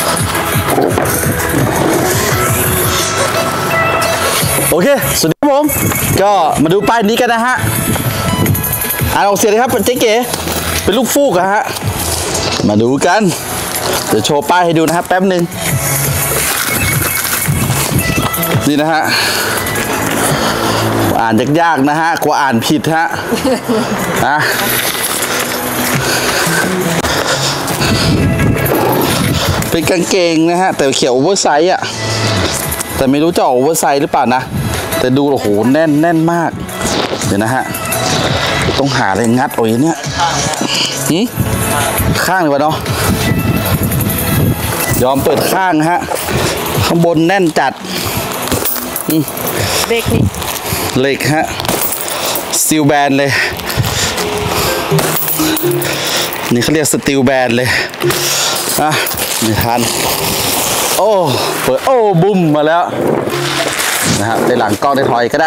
โอเคสวัสดีครับผมก็มาดูป้ายนี้กันนะฮะอ่านออกเสียงเลยครับเจ๊เก๋เป็นลูกฟูกอะฮะมาดูกันเดี๋ยวโชว์ป้ายให้ดูนะครับแป๊บหนึ่งนี่นะฮะอ่านยากๆนะฮะกลัวอ่านผิดฮะเป็นกางเกงนะฮะแต่เขียวโอเวอร์ไซส์อะแต่ไม่รู้จะโอเวอร์ไซส์หรือเปล่านะแต่ดูโอ้โหแน่นมากเดี๋ยวนะฮะต้องหาอะไรงัดโอ้ยเนี่ยข้างเลยวะเนาะยอมเปิดข้างฮะข้างบนแน่นจัดเบรกนี่เหล็กฮะสตีลแบนเลยนี่เขาเรียกสตีลแบนเลยไม่ทันโอ้เปิดโอ้บุ้มมาแล้วนะฮะในหลังกล้องได้ถอยก็ได้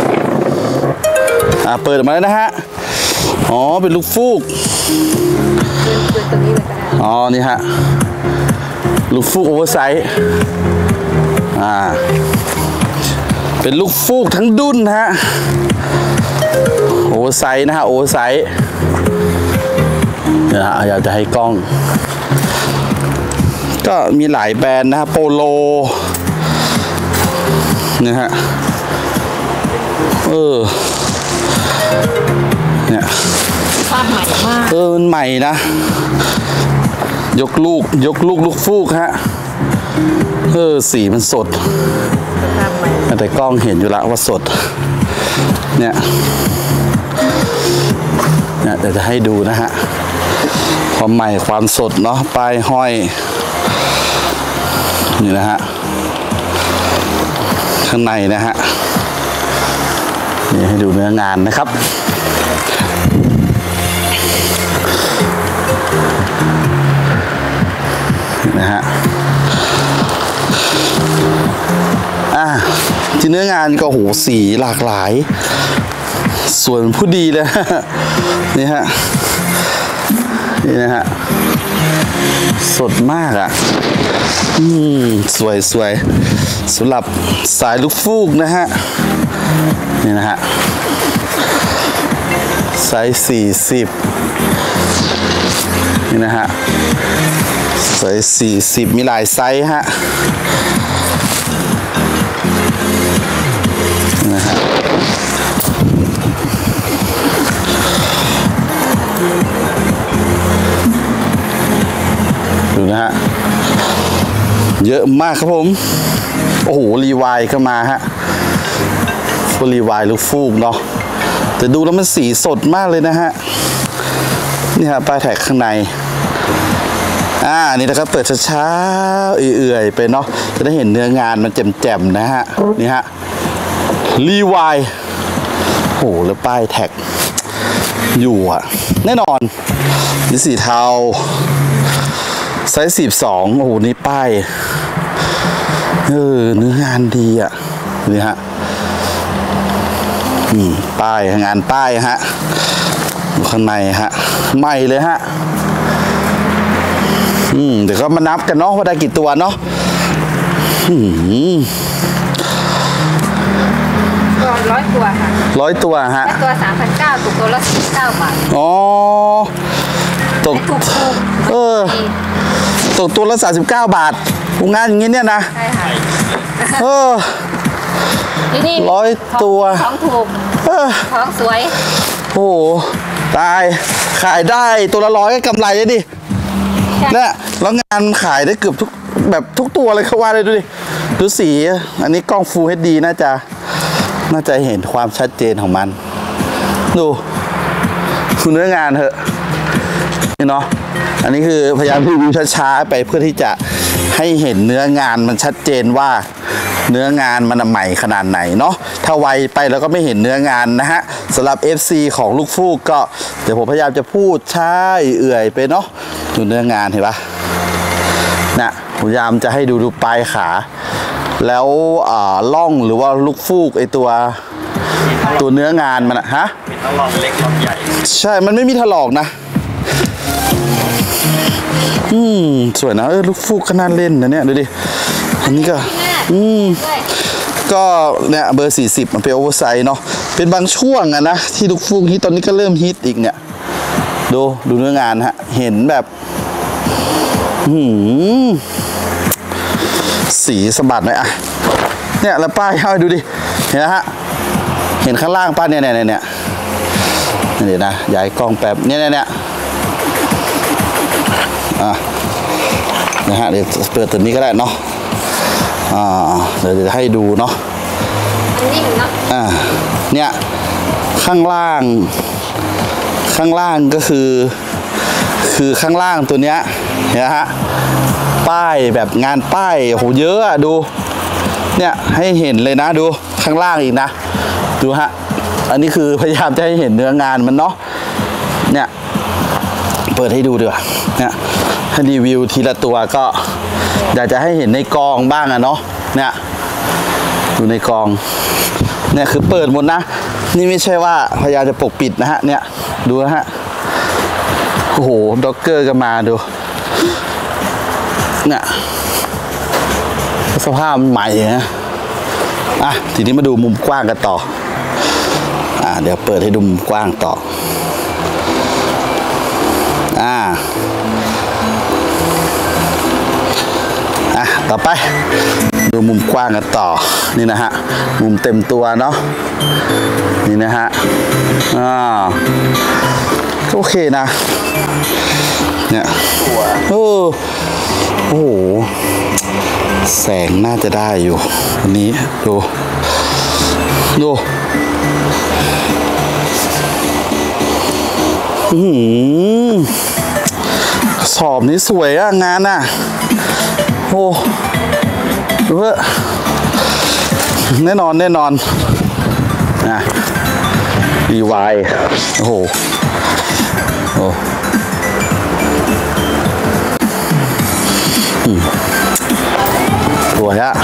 เปิดออกมาแล้วนะฮะอ๋อเป็นลูกฟูกตรงนี้เลยก็ได้อ๋อนี่ฮะลูกฟูกโอเวอร์ไซส์เป็นลูกฟูกทั้งดุนฮะโอเวอร์ไซส์นะฮะโอเวอร์ไซส์เนี่ยอยากจะให้กล้องก็มีหลายแบรนด์นะฮะโปโลนี่ฮะเนี่ยภาพใหม่มากมันใหม่นะยกลูกลูกฟูกฮะสีมันสดแต่กล้องเห็นอยู่แล้วว่าสดเนี่ยเดี๋ยวจะให้ดูนะฮะความใหม่ความสดเนาะปลายห้อยนี่นะฮะข้างในนะฮะนี่ให้ดูเนื้องานนะครับนะฮะที่เนื้องานก็โหสีหลากหลายส่วนผู้ดีเลยนี่ฮะนี่นะฮะสดมากอ่ะสวยสำหรับสายลูกฟูกนะฮะนี่นะฮะไซส์40นี่นะฮะไซส์40มีหลายไซส์ฮะนะฮะดูนะฮะเยอะมากครับผมโอ้โหรีวายก็มาฮะรีวายลูกฟูกเนาะแต่ดูแล้วมันสีสดมากเลยนะฮะนี่ฮะป้ายแท็กข้างในนี่นะครับเปิดช้าๆเอื่อยๆไปเนาะจะได้เห็นเนื้องานมันแจ่มๆนะฮะนี่ฮะรีวายโอ้โหแล้วป้ายแท็กอยู่แน่นอนนี่สีเทาไซส์42โอ้โหนี่ป้ายเนื้องานดีนี่ฮะป้ายงานป้ายฮะข้างในฮะใหม่เลยฮะเดี๋ยวก็มานับกันเนาะว่าได้กี่ตัวเนาะก็100 ตัวค่ะ 100 ตัวฮะตัว 3,900ตกตัวละ19 บาทอ๋อตกตกตัวละ39 บาทงานอย่างงี้เนี่ยนะใช่ค่ะนี่100 ตัวของถูกของสวยโอ้ตายขายได้ตัวละ100ก็กำไรเลยดิเนี่ยแล้วงานขายได้เกือบทุกตัวเลยเขาว่าเลยดูสีอันนี้กล้อง Full HD น่าจะเห็นความชัดเจนของมันดูเนื้องานเถอะนี่เนาะอันนี้คือพยายามรีวิวช้าๆไปเพื่อที่จะให้เห็นเนื้องานมันชัดเจนว่าเนื้องานมันใหม่ขนาดไหนเนาะถ้าไวไปแล้วก็ไม่เห็นเนื้องานนะฮะสำหรับ FC ของลูกฟูกก็เดี๋ยวผมพยายามจะพูดช้าเอื่อยไปเนาะดูเนื้องานเห็นปะนะพยายามจะให้ดูปลายขาแล้วล่องหรือว่าลูกฟูกไอตัวเนื้องานมันฮะมีถลอกเล็กถลอกใหญ่ใช่มันไม่มีถลอกนะสวยนะลูกฟูกก็น่าเล่นนะเนี่ยดูดิอันนี้ก็ก็เนี่ยเบอร์40มันเป็นโอเวอร์ไซส์เนาะเป็นบางช่วงอะนะที่ลูกฟูกฮิตตอนนี้ก็เริ่มฮิตอีกเนี่ยดูเนื้องานฮะเห็นแบบสีสะบัดหน่อยอะเนี่ยแล้วป้ายให้ดูดิเห็นนะฮะเห็นข้างล่างป้าเนี่ยเดี๋ยวนะย้ายกล้องแป๊บเนี่ยนะฮะเดี๋ยวเปิดตัวนี้ก็ได้เนาะเดี๋ยวจะให้ดูเนาะเนี่ยข้างล่างก็คือข้างล่างตัวเนี้ยเห็นไหมฮะป้ายแบบงานป้ายโหเยอะอะดูเนี่ยให้เห็นเลยนะดูข้างล่างอีกนะดูฮะอันนี้คือพยายามจะให้เห็นเนื้องานมันเนาะเนี่ยเปิดให้ดูดีกว่าเนี่ยให้รีวิวทีละตัวก็อยากจะให้เห็นในกองบ้างอะเนาะเนี่ยดูในกองเนี่ยคือเปิดหมดนะนี่ไม่ใช่ว่าพยายามจะปกปิดนะฮะเนี่ยดูนะฮะโอ้โหด็อกเกอร์ก็มาดูเนี่ยสภาพใหม่นะทีนี้มาดูมุมกว้างกันต่อเดี๋ยวเปิดให้ดูมุมกว้างต่อต่อไปดูมุมกว้างกันต่อนี่นะฮะมุมเต็มตัวเนาะนี่นะฮะโอเคนะเนี่ยโอ้โหแสงน่าจะได้อยู่อันนี้ดูสอบนี้สวยอะงานอะโอ้ดูเถอะแน่นอนนะDY โอ้โหสวยอะ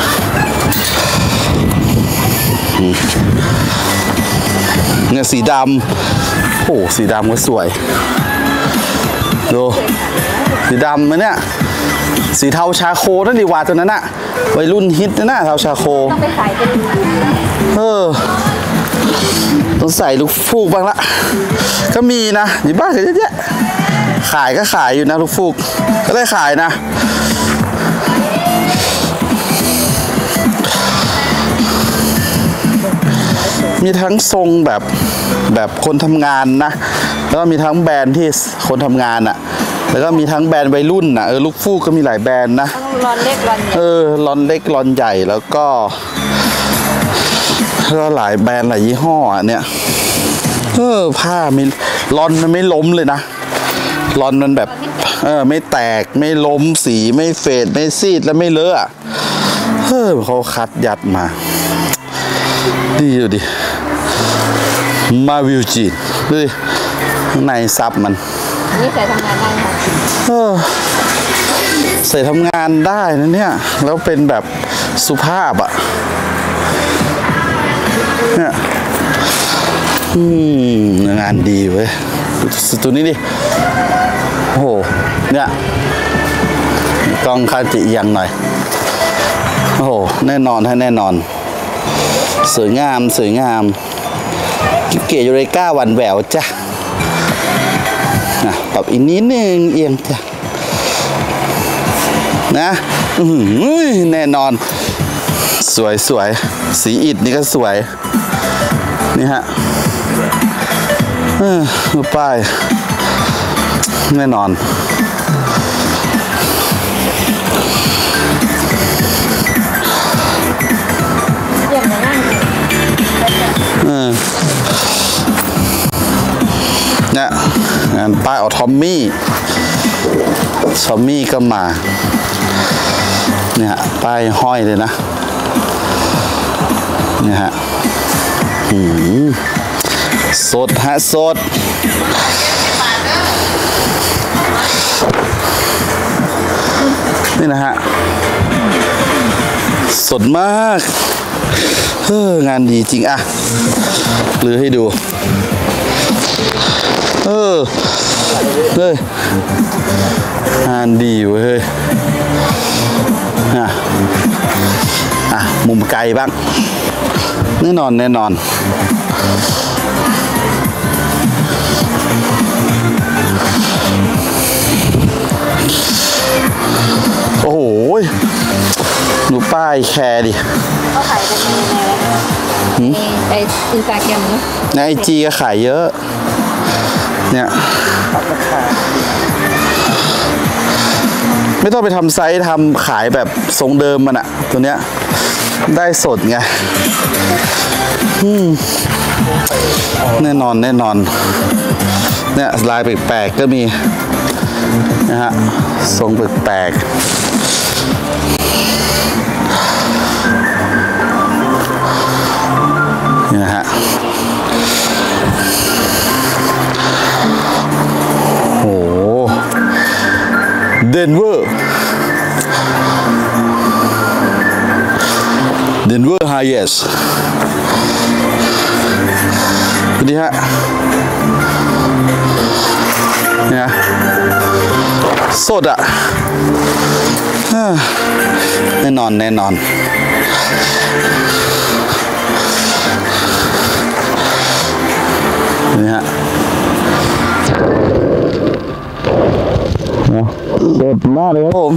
เนี่ยสีดำโอ้สีดำก็สวยดูสีดำนะเนี่ยสีเทาชาโคนั่นดีกว่าตัวนั้นอะวัยรุ่นฮิตนะเทาชาโคต้องไปใส่เป็นต้องใส่ลูกฟูกบ้างละก็มีนะอยู่บ้านกันเยอะแยะขายก็ขายอยู่นะลูกฟูกก็ได้ขายนะมีทั้งทรงแบบคนทำงานนะแล้วก็มีทั้งแบรนด์ที่คนทำงานอะแล้วก็มีทั้งแบรนด์วัยรุ่นนะลูกฟูกก็มีหลายแบรนด์นะลอนเล็กลอนใหญ่ลอนเล็กลอนใหญ่แล้วก็หลายแบรนด์หลายยี่ห้อเนี่ยผ้าไม่ลอนมันไม่ล้มเลยนะลอนมันแบบไม่แตกไม่ล้มสีไม่เฟดไม่ซีดแล้วไม่เลอะเขาคัดยัดมาดีดูดิมาวิวจีนดูดิข้างในซับมันนี่ใส่ทำงานได้ไหมใส่ทำงานได้นะเนี่ยแล้วเป็นแบบสุภาพอ่ะเนี่ยงานดีเว้ยตัวนี้ดิโอ้โหเนี่ยกล้องคาจิยังหน่อยโอ้โหแน่นอนสวยงามเก๋ยูเรกาหวานแหววจ้ะปรับอีกนิดนึงเอียงจ้ะนะแน่นอนสวยสีอิฐนี่ก็สวยนี่ฮะดูป้ายแน่นอนเนี่ยงานป้ายออทอมมี่ก็มาเนี่ยป้ายห้อยเลยนะเนี่ยฮะสดนี่นะฮะสดมากงานดีจริงอะหรือให้ดูเฮ้ยงานดีเว้ยมุมไกลบ้างแน่นอนแน่นอนโอ้โหดูป้ายแคร์ดิเขาขายกันในไออินสตาแกรมเนาะในไอจีก็ขายเยอะเนี่ยไม่ต้องไปทำไซส์ทำขายแบบทรงเดิมมันอะตัวเนี้ยได้สดไงแน่นอนแน่นอนเนี่ยลายแปลกๆก็มีนะฮะทรงแปลกๆนี่นะฮะโอ้เดนเวอร์ไฮเอสนี่ฮะเนี่ยสดอ่ะแน่นอนแน่นอนนี่ฮะเด็ดมากเลยครับผม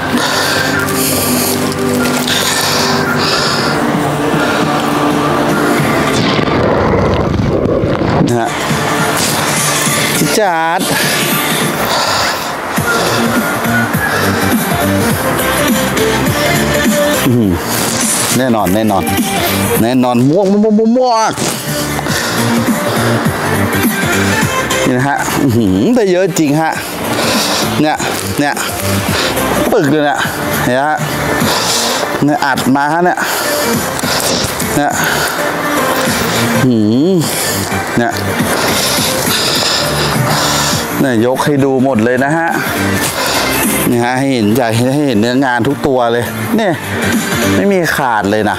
นะฮะจัดแน่นอนแน่นอนแน่นอนม่วงนี่นะฮะแต่เยอะจริงฮะเนี่ยปึกเลยเนี่ยเห็นฮะเนี่ยอัดมาฮะเนี่ยยกให้ดูหมดเลยนะฮะนี่ฮะให้เห็นให้เห็นเนื้องานทุกตัวเลยเนี่ยไม่มีขาดเลยนะ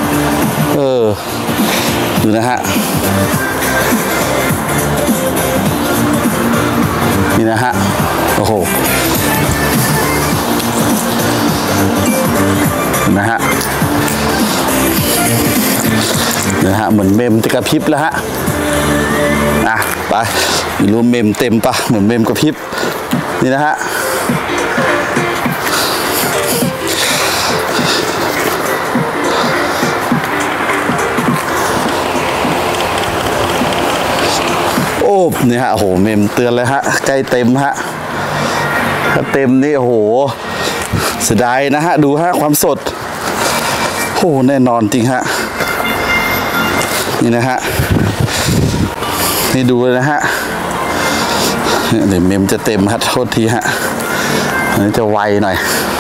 ดูนะฮะนี่นะฮะโอ้โหนะฮะเหมือนเมมจะกระพริบแล้วฮะไปไม่รู้เมมเต็มปะเหมือนเมมกระพริบนี่นะฮะโอ้นี่ฮะโอ้โหเมมเตือนเลยฮะใกล้เต็มฮะถ้าเต็มนี่โอ้โหเสียดายนะฮะดูฮะความสดโอ้แน่นอนจริงฮะนี่นะฮะนี่ดูเลยนะฮะเดี๋ยวเมมจะเต็มฮะโทษทีฮะอันนี้จะไวหน่อย